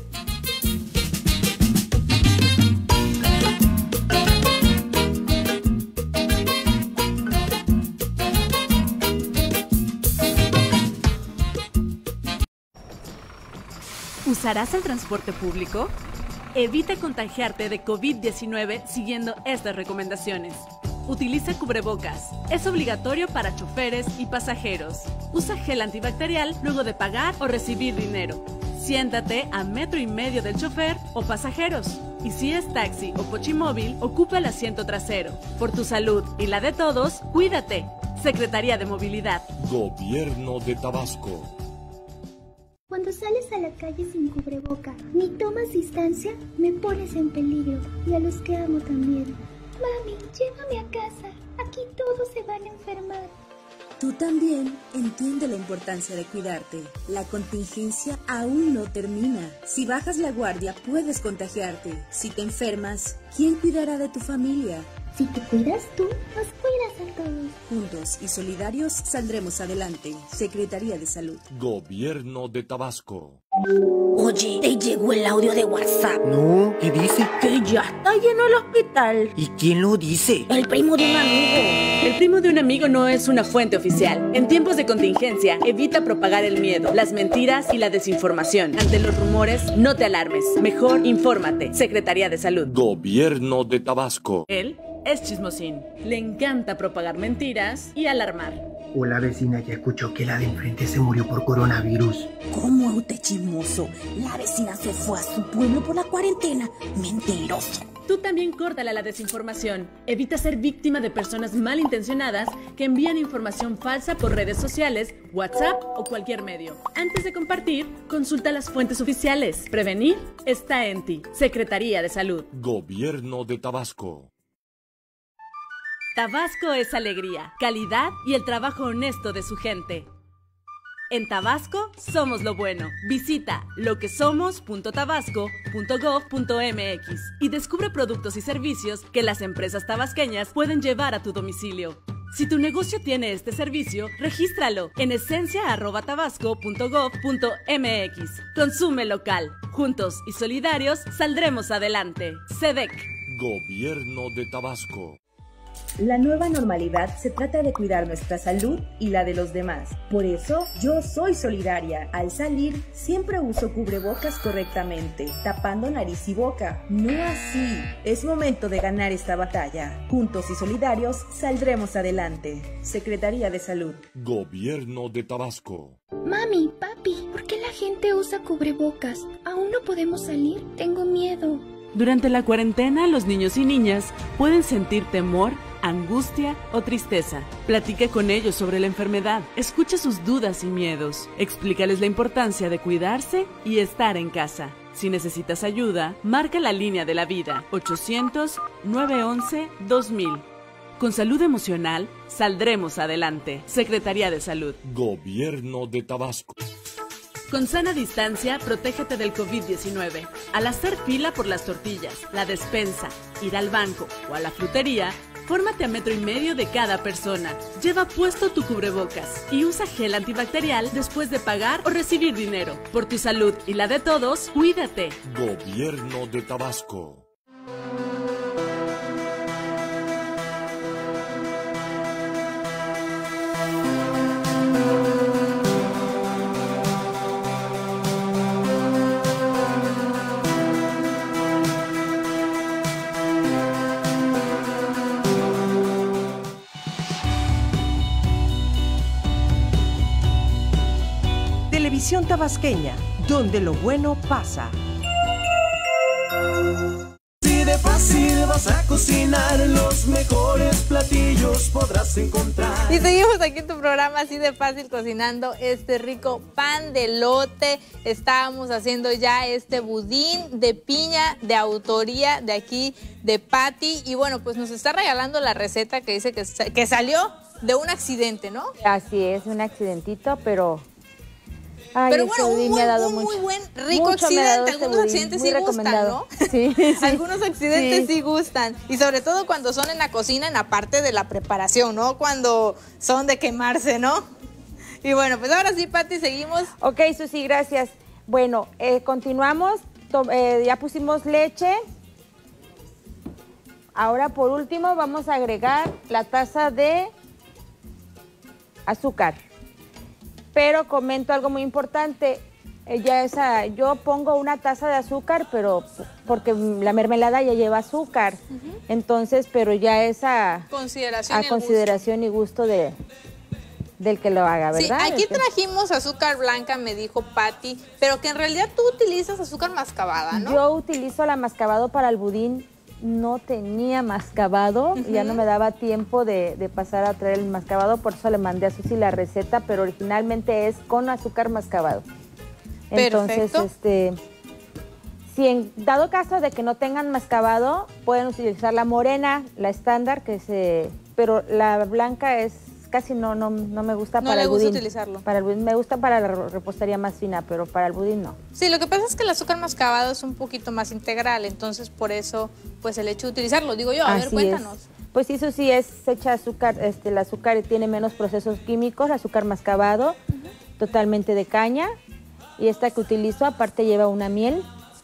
¿Usarás el transporte público? Evita contagiarte de COVID diecinueve siguiendo estas recomendaciones. Utiliza cubrebocas. Es obligatorio para choferes y pasajeros. Usa gel antibacterial luego de pagar o recibir dinero. Siéntate a metro y medio del chofer o pasajeros. Y si es taxi o cochimóvil, ocupa el asiento trasero. Por tu salud y la de todos, cuídate. Secretaría de Movilidad. Gobierno de Tabasco. Cuando sales a la calle sin cubreboca, ni tomas distancia, me pones en peligro. Y a los que amo también. Mami, llévame a casa. Aquí todos se van a enfermar. Tú también entiende la importancia de cuidarte. La contingencia aún no termina. Si bajas la guardia, puedes contagiarte. Si te enfermas, ¿quién cuidará de tu familia? Si te cuidas tú, nos cuidas a todos. Juntos y solidarios saldremos adelante. Secretaría de Salud. Gobierno de Tabasco. Oye, ¿te llegó el audio de WhatsApp? No, ¿qué dice? Que ya está lleno el hospital. ¿Y quién lo dice? El primo de un amigo. El primo de un amigo no es una fuente oficial. En tiempos de contingencia, evita propagar el miedo, las mentiras y la desinformación. Ante los rumores, no te alarmes. Mejor infórmate. Secretaría de Salud. Gobierno de Tabasco. Él es chismosín. Le encanta propagar mentiras y alarmar. O la vecina ya escuchó que la de enfrente se murió por coronavirus. ¿Cómo usted chismoso? La vecina se fue a su pueblo por la cuarentena. Mentiroso. Tú también córtala la desinformación. Evita ser víctima de personas malintencionadas que envían información falsa por redes sociales, WhatsApp o cualquier medio. Antes de compartir, consulta las fuentes oficiales. Prevenir está en ti. Secretaría de Salud. Gobierno de Tabasco. Tabasco es alegría, calidad y el trabajo honesto de su gente. En Tabasco somos lo bueno. Visita lo que somos punto tabasco punto gov punto mx y descubre productos y servicios que las empresas tabasqueñas pueden llevar a tu domicilio. Si tu negocio tiene este servicio, regístralo en esencia arroba tabasco punto gob punto mx. Consume local. Juntos y solidarios saldremos adelante. SEDEC. Gobierno de Tabasco. La nueva normalidad se trata de cuidar nuestra salud y la de los demás. Por eso, yo soy solidaria. Al salir, siempre uso cubrebocas correctamente, tapando nariz y boca. No así. Es momento de ganar esta batalla. Juntos y solidarios, saldremos adelante. Secretaría de Salud. Gobierno de Tabasco. Mami, papi, ¿por qué la gente usa cubrebocas? ¿Aún no podemos salir? Tengo miedo. Durante la cuarentena, los niños y niñas pueden sentir temor, angustia o tristeza. Platique con ellos sobre la enfermedad, escucha sus dudas y miedos, explícales la importancia de cuidarse y estar en casa. Si necesitas ayuda, marca la línea de la vida, ochocientos, nueve once, dos mil. Con salud emocional, saldremos adelante. Secretaría de Salud. Gobierno de Tabasco. Con sana distancia, protégete del COVID diecinueve. Al hacer fila por las tortillas, la despensa, ir al banco o a la frutería, fórmate a metro y medio de cada persona. Lleva puesto tu cubrebocas y usa gel antibacterial después de pagar o recibir dinero. Por tu salud y la de todos, cuídate. Gobierno de Tabasco. Televisión tabasqueña, donde lo bueno pasa. Si de fácil vas a cocinar, los mejores platillos podrás encontrar. Y seguimos aquí en tu programa Así de Fácil, cocinando este rico pan de elote. Estábamos haciendo ya este budín de piña de autoría de aquí de Patti. Y bueno, pues nos está regalando la receta que dice que, que salió de un accidente, ¿no? Así es, un accidentito, pero... Ay, pero bueno, un, me ha dado un mucho, muy buen, rico mucho accidente. Este Algunos accidentes sí gustan, ¿no? Sí, sí. Algunos accidentes sí. sí gustan. Y sobre todo cuando son en la cocina, en la parte de la preparación, ¿no? Cuando son de quemarse, ¿no? Y bueno, pues ahora sí, Patti, seguimos. Ok, Susi, gracias. Bueno, eh, continuamos. Eh, ya pusimos leche. Ahora, por último, vamos a agregar la taza de azúcar. Pero comento algo muy importante, ya esa, yo pongo una taza de azúcar, pero porque la mermelada ya lleva azúcar, uh-huh. Entonces, pero ya esa consideración a y consideración gusto. y gusto de del que lo haga, ¿verdad? Sí, aquí trajimos azúcar blanca, me dijo Patti, pero que en realidad tú utilizas azúcar mascabada, ¿no? Yo utilizo la mascabado para el budín. No tenía mascabado, uh-huh. Ya no me daba tiempo de, de pasar a traer el mascabado, por eso le mandé a Susi la receta, pero originalmente es con azúcar mascabado. Entonces, perfecto. este, si en dado caso de que no tengan mascabado, pueden utilizar la morena, la estándar, que se, pero la blanca es casi no, no, no me gusta no para le el gusta budín. utilizarlo. Para el budín, me gusta para la repostería más fina, pero para el budín no. Sí, lo que pasa es que el azúcar mascabado es un poquito más integral, entonces por eso pues el hecho de utilizarlo, digo yo, a Así ver, cuéntanos. Es. Pues eso sí es hecha azúcar, este, el azúcar tiene menos procesos químicos, azúcar mascabado, uh-huh. Totalmente de caña, y esta que utilizo aparte lleva una miel,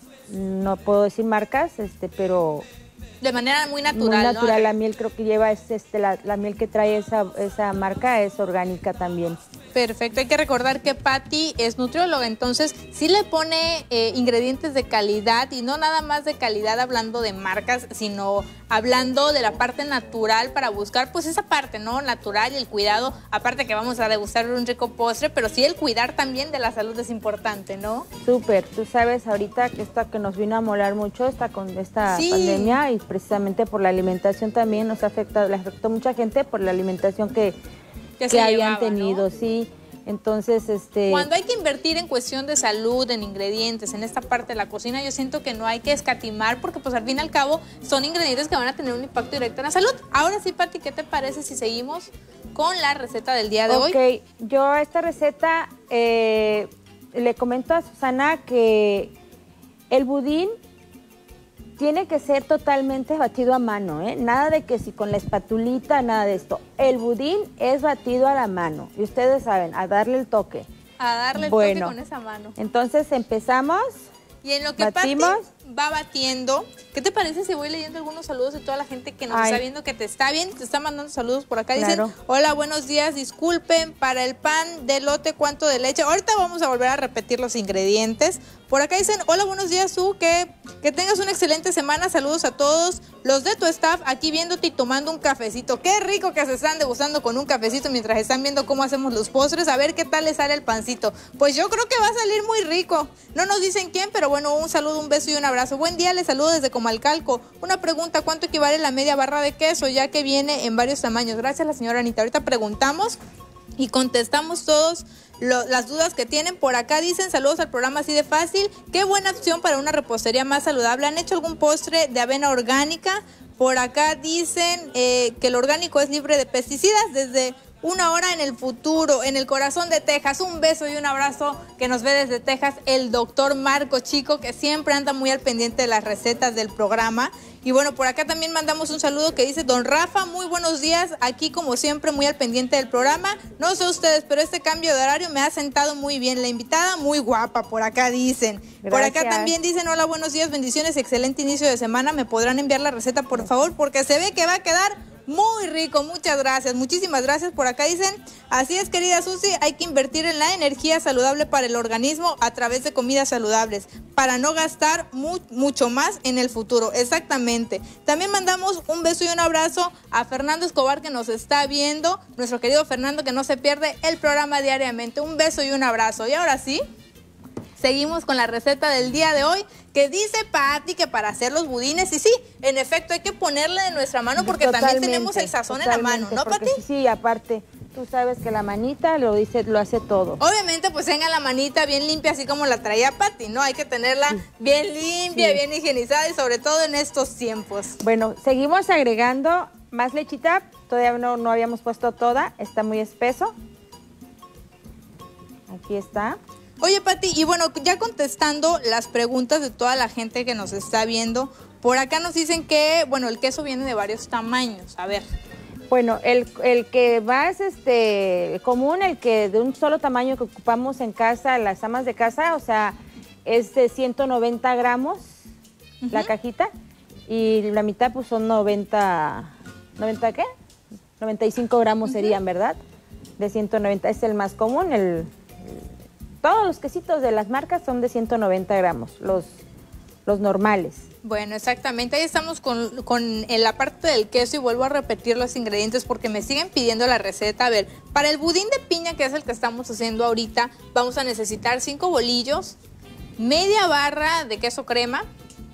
no puedo decir marcas, este, pero... De manera muy natural, Muy natural, ¿no? La miel creo que lleva, es, este, la, la miel que trae esa, esa marca es orgánica también. Perfecto, hay que recordar que Patti es nutrióloga, entonces sí le pone eh, ingredientes de calidad y no nada más de calidad hablando de marcas, sino hablando de la parte natural para buscar pues esa parte, ¿no? Natural y el cuidado, aparte que vamos a degustar un rico postre, pero sí el cuidar también de la salud es importante, ¿no? Súper, tú sabes ahorita que esta que nos vino a molar mucho esta, con esta sí. pandemia y precisamente por la alimentación también nos afecta, le afectó a mucha gente por la alimentación que... que, que habían llevaba, tenido, ¿no? Sí. Entonces, este... Cuando hay que invertir en cuestión de salud, en ingredientes, en esta parte de la cocina, yo siento que no hay que escatimar porque pues al fin y al cabo son ingredientes que van a tener un impacto directo en la salud. Ahora sí, Patti, ¿qué te parece si seguimos con la receta del día de okay. hoy? Ok, yo a esta receta eh, le comento a Susana que el budín Tiene que ser totalmente batido a mano, ¿eh? Nada de que si con la espatulita, nada de esto. El budín es batido a la mano. Y ustedes saben, a darle el toque. A darle el bueno, toque con esa mano. Entonces empezamos. Y en lo que batimos. Pati va batiendo, ¿qué te parece si voy leyendo algunos saludos de toda la gente que nos Ay. está viendo, que te está viendo, te está mandando saludos por acá? Claro. Dicen, hola, buenos días, disculpen, para el pan de elote, ¿cuánto de leche? Ahorita vamos a volver a repetir los ingredientes. Por acá dicen, hola, buenos días, Su, que, que tengas una excelente semana, saludos a todos los de tu staff, aquí viéndote y tomando un cafecito. Qué rico que se están degustando con un cafecito mientras están viendo cómo hacemos los postres, a ver qué tal les sale el pancito. Pues yo creo que va a salir muy rico. No nos dicen quién, pero bueno, un saludo, un beso y un abrazo. Buen día, les saludo desde Comalcalco. Una pregunta, ¿cuánto equivale la media barra de queso? Ya que viene en varios tamaños. Gracias, la señora Anita. Ahorita preguntamos y contestamos todos lo, las dudas que tienen. Por acá dicen, saludos al programa Así de Fácil. Qué buena opción para una repostería más saludable. ¿Han hecho algún postre de avena orgánica? Por acá dicen eh, que el orgánico es libre de pesticidas desde una hora en el futuro, en el corazón de Texas. Un beso y un abrazo que nos ve desde Texas el doctor Marco Chico, que siempre anda muy al pendiente de las recetas del programa. Y bueno, por acá también mandamos un saludo que dice, don Rafa, muy buenos días, aquí como siempre muy al pendiente del programa. No sé ustedes, pero este cambio de horario me ha sentado muy bien. La invitada muy guapa, por acá dicen. Gracias. Por acá también dicen, hola, buenos días, bendiciones, excelente inicio de semana. ¿Me podrán enviar la receta, por favor? Porque se ve que va a quedar muy rico, muchas gracias, muchísimas gracias. Por acá dicen, así es, querida Susi, hay que invertir en la energía saludable para el organismo a través de comidas saludables, para no gastar mu mucho más en el futuro. Exactamente. También mandamos un beso y un abrazo a Fernando Escobar, que nos está viendo, nuestro querido Fernando, que no se pierde el programa diariamente. Un beso y un abrazo. Y ahora sí, seguimos con la receta del día de hoy, que dice Pati que para hacer los budines, y sí, en efecto hay que ponerle de nuestra mano porque totalmente, también tenemos el sazón en la mano, ¿no, Pati? Sí, sí, aparte, tú sabes que la manita lo dice, lo hace todo. Obviamente, pues tenga la manita bien limpia, así como la traía Pati, ¿no? Hay que tenerla sí. bien limpia, sí. bien higienizada y sobre todo en estos tiempos. Bueno, seguimos agregando más lechita, todavía no, no habíamos puesto toda, está muy espeso. Aquí está. Oye, Pati, y bueno, ya contestando las preguntas de toda la gente que nos está viendo, por acá nos dicen que, bueno, el queso viene de varios tamaños. A ver. Bueno, el, el que más este, común, el que de un solo tamaño que ocupamos en casa, las amas de casa, o sea, es de ciento noventa gramos uh-huh. la cajita, y la mitad pues son noventa, ¿noventa qué? noventa y cinco gramos uh-huh. serían, ¿verdad? De ciento noventa, es el más común, el... Todos los quesitos de las marcas son de ciento noventa gramos, los, los normales. Bueno, exactamente. Ahí estamos con, con en la parte del queso y vuelvo a repetir los ingredientes porque me siguen pidiendo la receta. A ver, para el budín de piña, que es el que estamos haciendo ahorita, vamos a necesitar cinco bolillos, media barra de queso crema,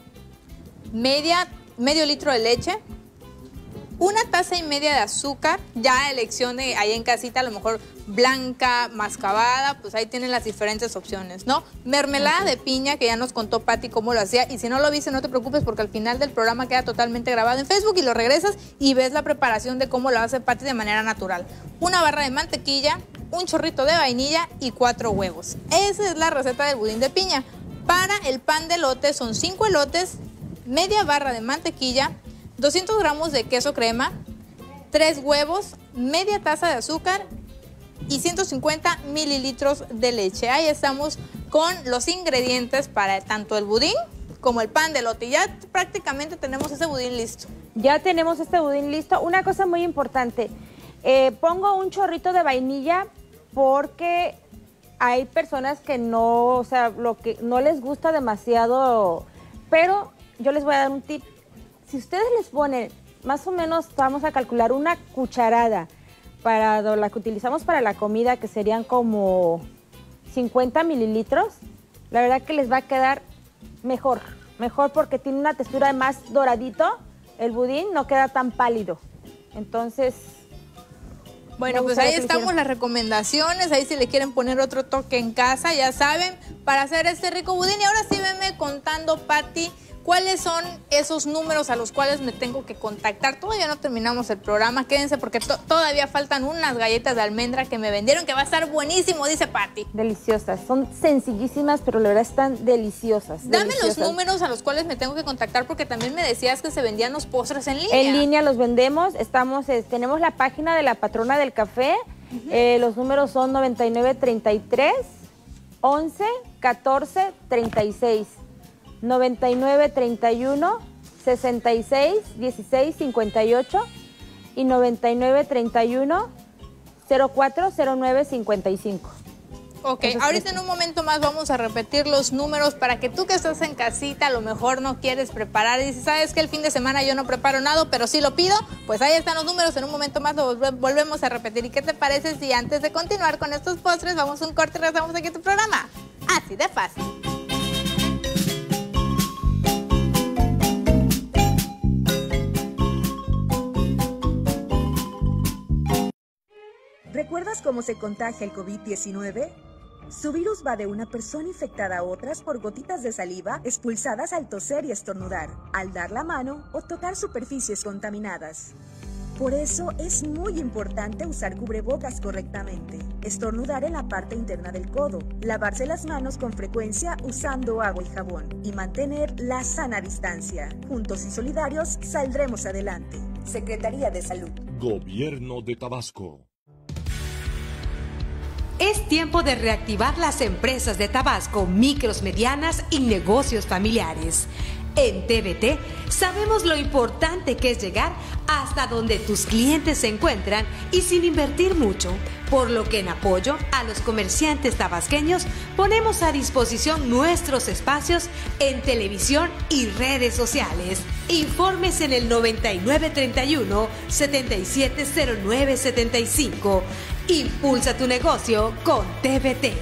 media, medio litro de leche, una taza y media de azúcar, ya elección de ahí en casita, a lo mejor blanca, mascabada, pues ahí tienen las diferentes opciones, ¿no? Mermelada de piña, que ya nos contó Pati cómo lo hacía, y si no lo viste, no te preocupes, porque al final del programa queda totalmente grabado en Facebook y lo regresas y ves la preparación de cómo lo hace Pati de manera natural. Una barra de mantequilla, un chorrito de vainilla y cuatro huevos. Esa es la receta del budín de piña. Para el pan de elote son cinco elotes, media barra de mantequilla, doscientos gramos de queso crema, tres huevos, media taza de azúcar y ciento cincuenta mililitros de leche. Ahí estamos con los ingredientes para tanto el budín como el pan de elote. Ya prácticamente tenemos ese budín listo. Ya tenemos este budín listo. Una cosa muy importante, eh, pongo un chorrito de vainilla porque hay personas que no, o sea, lo que no les gusta demasiado, pero yo les voy a dar un tip. Si ustedes les ponen, más o menos vamos a calcular una cucharada para la que utilizamos para la comida, que serían como cincuenta mililitros, la verdad que les va a quedar mejor, mejor porque tiene una textura más doradito, el budín no queda tan pálido. Entonces, bueno, pues ahí estamos las recomendaciones, ahí si le quieren poner otro toque en casa, ya saben, para hacer este rico budín. Y ahora sí venme contando, Pati, ¿cuáles son esos números a los cuales me tengo que contactar? Todavía no terminamos el programa, quédense porque to todavía faltan unas galletas de almendra que me vendieron, que va a estar buenísimo, dice Pati. Deliciosas, son sencillísimas, pero la verdad están deliciosas. Dame deliciosas. los números a los cuales me tengo que contactar, porque también me decías que se vendían los postres en línea. En línea los vendemos, estamos, eh, tenemos la página de la patrona del café, uh-huh. eh, los números son noventa y nueve treinta y tres, once, catorce, treinta y seis. noventa y nueve treinta y uno, sesenta y seis, dieciséis, cincuenta y ocho y noventa y nueve treinta y uno, cero cuatro, cero nueve, cincuenta y cinco. Ok, Entonces, ahorita en un momento más vamos a repetir los números para que tú que estás en casita, a lo mejor no quieres preparar y dices, ¿sabes qué? El fin de semana yo no preparo nada, pero sí lo pido. Pues ahí están los números, en un momento más lo volvemos a repetir. ¿Y qué te parece si antes de continuar con estos postres vamos a un corte y regresamos aquí a tu programa? Así de fácil. ¿Recuerdas cómo se contagia el COVID diecinueve? Su virus va de una persona infectada a otras por gotitas de saliva expulsadas al toser y estornudar, al dar la mano o tocar superficies contaminadas. Por eso es muy importante usar cubrebocas correctamente, estornudar en la parte interna del codo, lavarse las manos con frecuencia usando agua y jabón y mantener la sana distancia. Juntos y solidarios saldremos adelante. Secretaría de Salud. Gobierno de Tabasco. Es tiempo de reactivar las empresas de Tabasco, micros, medianas y negocios familiares. En T V T sabemos lo importante que es llegar hasta donde tus clientes se encuentran y sin invertir mucho, por lo que en apoyo a los comerciantes tabasqueños ponemos a disposición nuestros espacios en televisión y redes sociales. Informes en el noventa y nueve treinta y uno, setenta y siete cero nueve setenta y cinco. Impulsa tu negocio con T V T.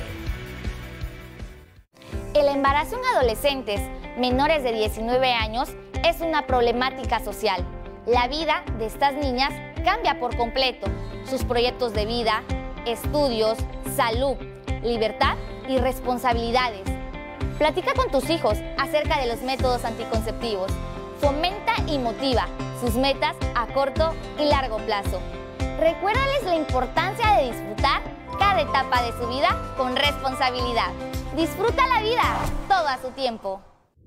El embarazo en adolescentes menores de diecinueve años es una problemática social. La vida de estas niñas cambia por completo. Sus proyectos de vida, estudios, salud, libertad y responsabilidades. Platica con tus hijos acerca de los métodos anticonceptivos. Fomenta y motiva sus metas a corto y largo plazo. Recuérdales la importancia de disfrutar cada etapa de su vida con responsabilidad. Disfruta la vida, todo a su tiempo.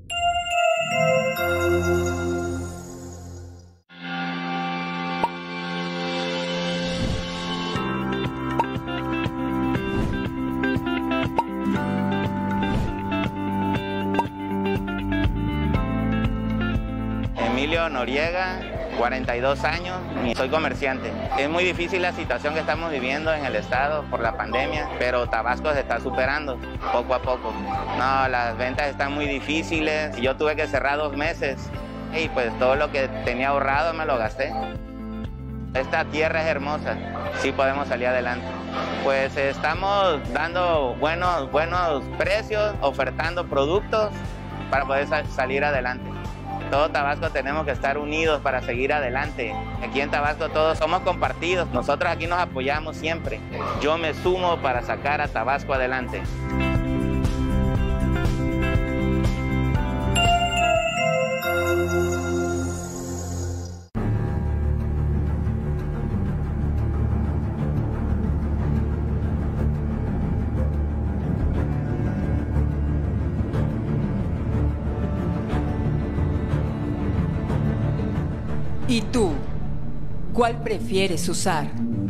Emilio Noriega, cuarenta y dos años y soy comerciante. Es muy difícil la situación que estamos viviendo en el estado por la pandemia, pero Tabasco se está superando poco a poco. No, las ventas están muy difíciles. Yo tuve que cerrar dos meses y pues todo lo que tenía ahorrado me lo gasté. Esta tierra es hermosa, sí podemos salir adelante. Pues estamos dando buenos, buenos precios, ofertando productos para poder salir adelante. Todo Tabasco tenemos que estar unidos para seguir adelante. Aquí en Tabasco todos somos compartidos. Nosotros aquí nos apoyamos siempre. Yo me sumo para sacar a Tabasco adelante. ¿Y tú? ¿Cuál prefieres usar?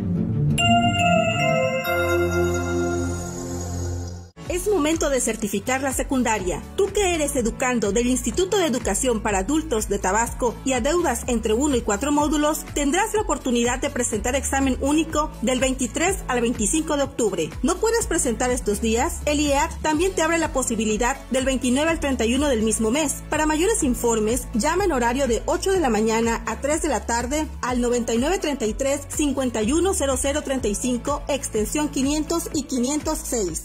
Es momento de certificar la secundaria. Tú que eres educando del Instituto de Educación para Adultos de Tabasco y adeudas entre uno y cuatro módulos, tendrás la oportunidad de presentar examen único del veintitrés al veinticinco de octubre. ¿No puedes presentar estos días? El I E A C también te abre la posibilidad del veintinueve al treinta y uno del mismo mes. Para mayores informes, llama en horario de ocho de la mañana a tres de la tarde al noventa y nueve treinta y tres, cincuenta y uno cero cero treinta y cinco, extensión quinientos y quinientos seis.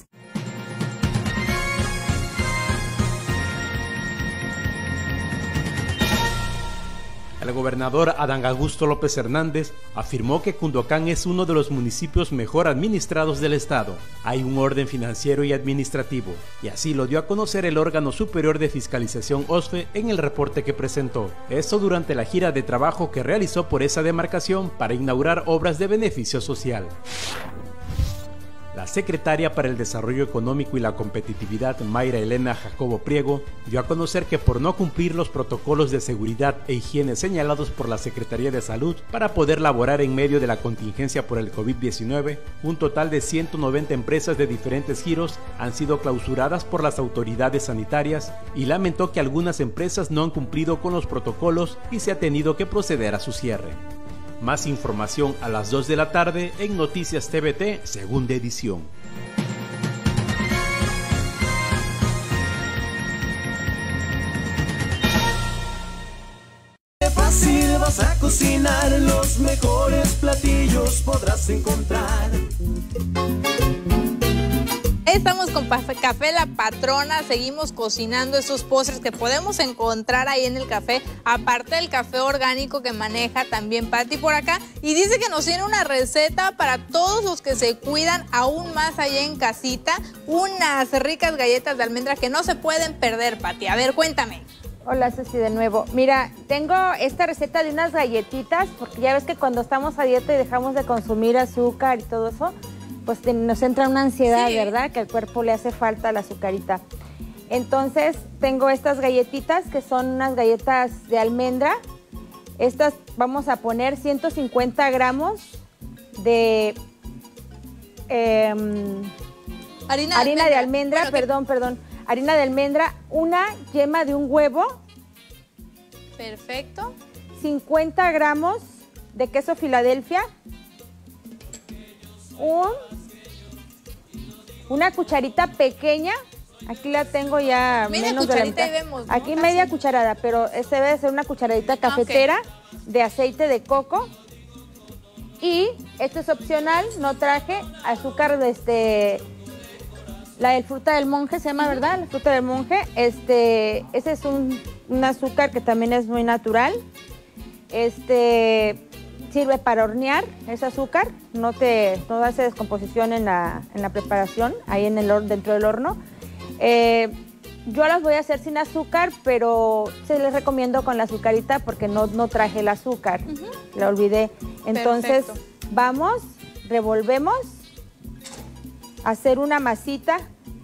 El gobernador Adán Augusto López Hernández afirmó que Cunduacán es uno de los municipios mejor administrados del estado. Hay un orden financiero y administrativo, y así lo dio a conocer el órgano superior de fiscalización O S F E en el reporte que presentó. Esto durante la gira de trabajo que realizó por esa demarcación para inaugurar obras de beneficio social. La secretaria para el Desarrollo Económico y la Competitividad, Mayra Elena Jacobo Priego, dio a conocer que por no cumplir los protocolos de seguridad e higiene señalados por la Secretaría de Salud para poder laborar en medio de la contingencia por el COVID diecinueve, un total de ciento noventa empresas de diferentes giros han sido clausuradas por las autoridades sanitarias y lamentó que algunas empresas no han cumplido con los protocolos y se ha tenido que proceder a su cierre. Más información a las dos de la tarde en Noticias T V T, segunda edición. Fácil vas a cocinar, los mejores platillos podrás encontrar. Estamos con Café La Patrona, seguimos cocinando estos postres que podemos encontrar ahí en el café, aparte del café orgánico que maneja también Patti por acá, y dice que nos tiene una receta para todos los que se cuidan aún más allá en casita, unas ricas galletas de almendra que no se pueden perder, Patti. A ver, cuéntame. Hola, Ceci, de nuevo. Mira, tengo esta receta de unas galletitas, porque ya ves que cuando estamos a dieta y dejamos de consumir azúcar y todo eso, pues nos entra una ansiedad, sí, ¿verdad? Que al cuerpo le hace falta la azucarita. Entonces, tengo estas galletitas que son unas galletas de almendra. Estas vamos a poner ciento cincuenta gramos de eh, harina, harina de almendra, de almendra bueno, perdón, que... perdón, harina de almendra, una yema de un huevo. Perfecto. cincuenta gramos de queso Filadelfia. Un, una cucharita pequeña, aquí la tengo ya media menos de la mitad. Vemos, ¿no? Aquí media Así. cucharada, pero este debe ser una cucharadita cafetera, okay, de aceite de coco. Y esto es opcional, no traje azúcar de este, la del fruta del monje se llama, uh-huh, ¿verdad? La fruta del monje. Este, ese es un, un azúcar que también es muy natural. Este sirve para hornear, ese azúcar, no te no hace descomposición en la, en la preparación, ahí en el dentro del horno. Eh, yo las voy a hacer sin azúcar, pero se les recomiendo con la azucarita porque no, no traje el azúcar, uh-huh, la olvidé. Entonces, perfecto, vamos, revolvemos, hacer una masita.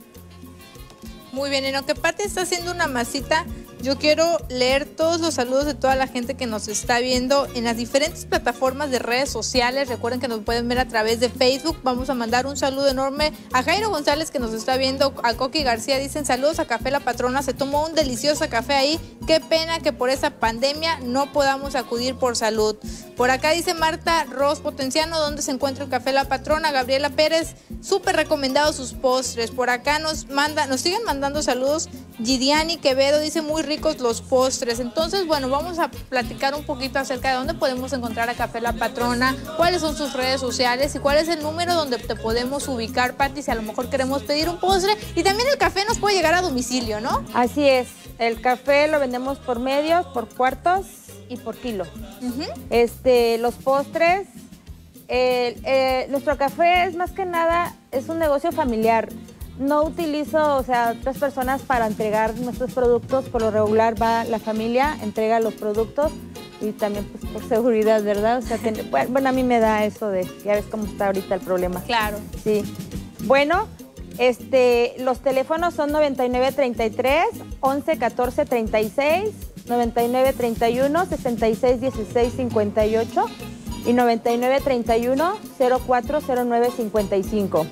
Muy bien, en lo que Patti está haciendo una masita, yo quiero leer todos los saludos de toda la gente que nos está viendo en las diferentes plataformas de redes sociales. Recuerden que nos pueden ver a través de Facebook. Vamos a mandar un saludo enorme a Jairo González, que nos está viendo, a Coqui García. Dicen saludos a Café La Patrona, se tomó un delicioso café ahí. Qué pena que por esa pandemia no podamos acudir por salud. Por acá dice Marta Ros Potenciano, ¿dónde se encuentra el Café La Patrona? Gabriela Pérez, súper recomendados sus postres. Por acá nos manda, nos siguen mandando saludos. Gidiani Quevedo dice muy ricos los postres. Entonces, bueno, vamos a platicar un poquito acerca de dónde podemos encontrar a Café La Patrona, cuáles son sus redes sociales y cuál es el número donde te podemos ubicar, Patti, si a lo mejor queremos pedir un postre. Y también el café nos puede llegar a domicilio, ¿no? Así es, el café lo vendemos por medios, por cuartos y por kilo. Uh-huh. Este, los postres, eh, eh, nuestro café es más que nada, es un negocio familiar. No utilizo, o sea, otras personas para entregar nuestros productos. Por lo regular va la familia, entrega los productos y también pues por seguridad, ¿verdad? O sea, que, bueno, a mí me da eso de, ya ves cómo está ahorita el problema. Claro. Sí. Bueno, este, los teléfonos son noventa y nueve treinta y tres, once catorce treinta y seis, noventa y nueve treinta y uno, sesenta y seis dieciséis cincuenta y ocho y noventa y nueve treinta y uno, cero cuatro cero nueve cincuenta y cinco.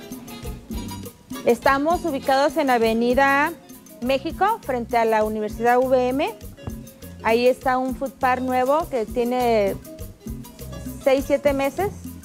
Estamos ubicados en Avenida México, frente a la Universidad U V M. Ahí está un food park nuevo que tiene seis, siete meses.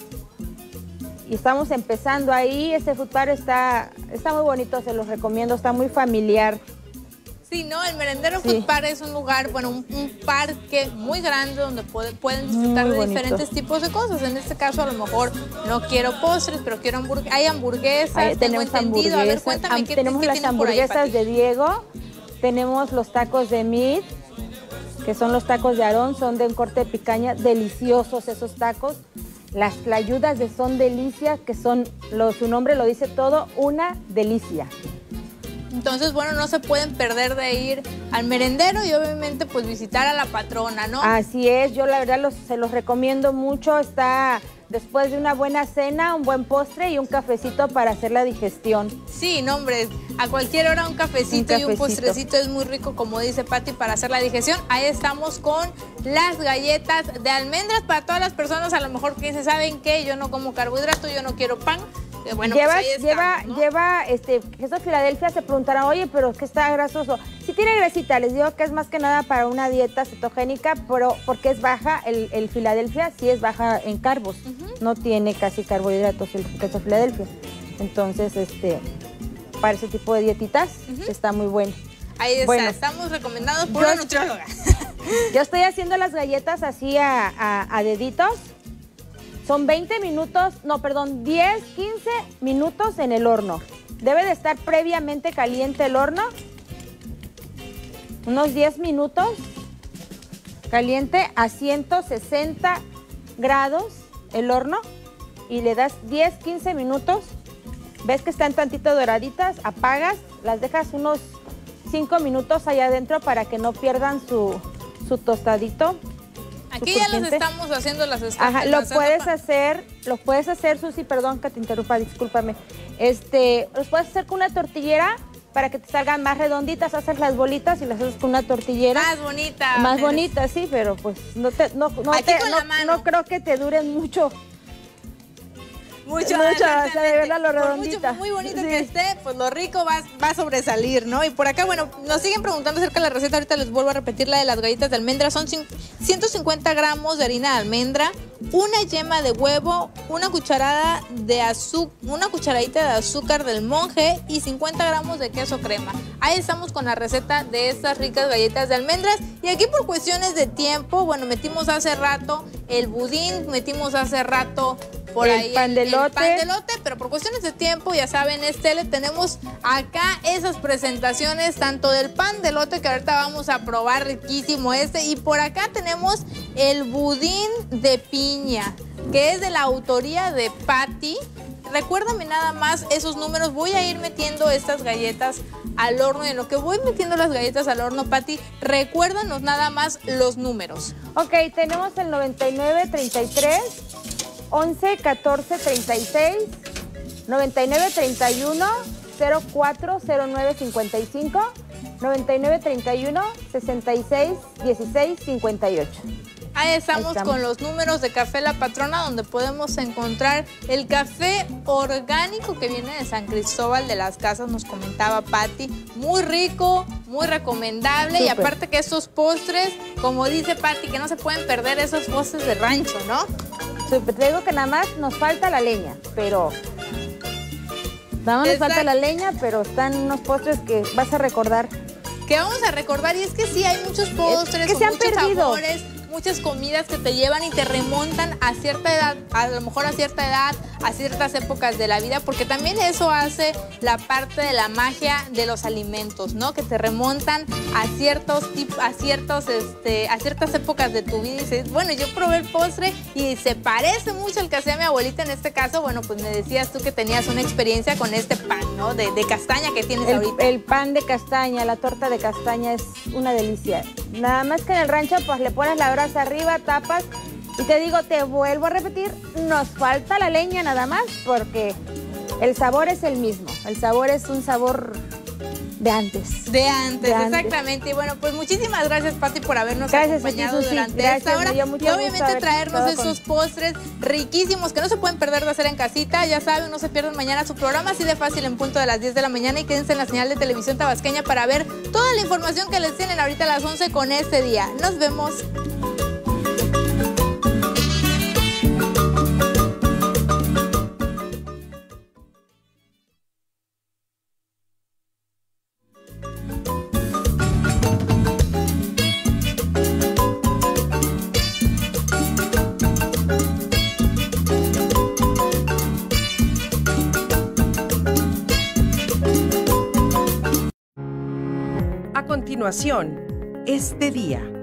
Y estamos empezando ahí. Este food park está, está muy bonito, se los recomiendo, está muy familiar. Sí, no, el Merendero sí. Food Park es un lugar, bueno, un, un parque muy grande donde puede, pueden disfrutar de diferentes tipos de cosas. En este caso, a lo mejor no quiero postres, pero quiero hamburguesas. Hay hamburguesas, ahí tengo tenemos entendido. Hamburguesas. A ver, cuéntame, ¿qué, tenemos qué las tienen por ahí, hamburguesas Patti? de Diego, tenemos los tacos de meat, que son los tacos de Aarón, son de un corte de picaña, deliciosos esos tacos. Las tlayudas de Son Delicia, que son, lo, su nombre lo dice todo, una delicia. Entonces, bueno, no se pueden perder de ir al merendero y obviamente pues visitar a la patrona, ¿no? Así es, yo la verdad los, se los recomiendo mucho. Está después de una buena cena, un buen postre y un cafecito para hacer la digestión. Sí, no, hombre, a cualquier hora un cafecito, un cafecito. y un postrecito es muy rico, como dice Pati, para hacer la digestión. Ahí estamos con las galletas de almendras para todas las personas, a lo mejor que se saben que yo no como carbohidrato, yo no quiero pan. Bueno, lleva, pues ahí estamos, lleva, ¿no? lleva este queso Filadelfia. Se preguntarán, oye, pero es que está grasoso. Si tiene grasita, les digo que es más que nada para una dieta cetogénica, pero porque es baja, el, el Filadelfia sí es baja en carbos, uh-huh. no tiene casi carbohidratos el queso Filadelfia. Entonces, este, para ese tipo de dietitas, uh-huh. está muy bueno. Ahí está, bueno, estamos recomendados por una nutrióloga. Yo estoy haciendo las galletas así a, a, a deditos. Son veinte minutos, no, perdón, diez, quince minutos en el horno. Debe de estar previamente caliente el horno. Unos diez minutos caliente a ciento sesenta grados el horno. Y le das diez, quince minutos. Ves que están tantito doraditas, apagas, las dejas unos cinco minutos allá adentro para que no pierdan su, su tostadito. Aquí ya las estamos haciendo, las estamos Ajá, lo puedes hacer, lo puedes hacer, Susi, perdón que te interrumpa, discúlpame. Este, los puedes hacer con una tortillera para que te salgan más redonditas, haces las bolitas y las haces con una tortillera. Más bonita. Más bonita, sí, pero pues no te, no, no, te, no, no creo que te duren mucho. Mucho, mucho o sea, de verdad lo redondita. Mucho, muy bonito sí. que esté, pues lo rico va, va a sobresalir, ¿no? Y por acá, bueno, nos siguen preguntando acerca de la receta, ahorita les vuelvo a repetir la de las galletas de almendra, son ciento cincuenta gramos de harina de almendra, una yema de huevo, una cucharada de azúcar, una cucharadita de azúcar del monje y cincuenta gramos de queso crema. Ahí estamos con la receta de estas ricas galletas de almendras y aquí por cuestiones de tiempo, bueno, metimos hace rato el budín, metimos hace rato por el ahí pan de el, el pan de lote, pero por cuestiones de tiempo, ya saben, Estele, tenemos acá esas presentaciones, tanto del pan de lote, que ahorita vamos a probar, riquísimo este, y por acá tenemos el budín de piña, que es de la autoría de Pati. Recuérdame nada más esos números, voy a ir metiendo estas galletas al horno, y en lo que voy metiendo las galletas al horno, Pati, recuérdanos nada más los números. Ok, tenemos el noventa y nueve, treinta y tres, once, catorce, treinta y seis, noventa y nueve, treinta y uno, cero cuatro, cero nueve, cincuenta y cinco, noventa y nueve, treinta y uno, sesenta y seis, dieciséis, cincuenta y ocho. Ahí estamos, Ahí estamos con los números de Café La Patrona, donde podemos encontrar el café orgánico que viene de San Cristóbal de las Casas, nos comentaba Pati. Muy rico, muy recomendable. Super. Y aparte que estos postres, como dice Pati, que no se pueden perder esos postres de rancho, ¿no? Super. Te digo que nada más nos falta la leña, pero... Nada más nos falta la leña, pero están unos postres que vas a recordar. Que vamos a recordar, y es que sí, hay muchos postres, que con se han muchos perdido. sabores, muchas comidas que te llevan y te remontan a cierta edad, a lo mejor a cierta edad, a ciertas épocas de la vida, porque también eso hace la parte de la magia de los alimentos, ¿no? Que te remontan a ciertos tipos, a ciertos, este, a ciertas épocas de tu vida y dices, bueno, yo probé el postre y se parece mucho al que hacía mi abuelita en este caso. Bueno, pues me decías tú que tenías una experiencia con este pan, ¿no? De, de castaña que tienes el, ahorita. El pan de castaña, la torta de castaña es una delicia. Nada más que en el rancho pues le pones la brasa arriba, tapas y te digo, te vuelvo a repetir, nos falta la leña nada más porque el sabor es el mismo. El sabor es un sabor de antes. De antes, de exactamente. Antes. Y bueno, pues muchísimas gracias, Pati, por habernos gracias, acompañado Susi, durante gracias, esta hora. Y obviamente traernos esos con... postres riquísimos que no se pueden perder de hacer en casita. Ya saben, no se pierdan mañana su programa así de fácil en punto de las diez de la mañana y quédense en la señal de televisión tabasqueña para ver toda la información que les tienen ahorita a las once con este día. Nos vemos. A continuación, este día.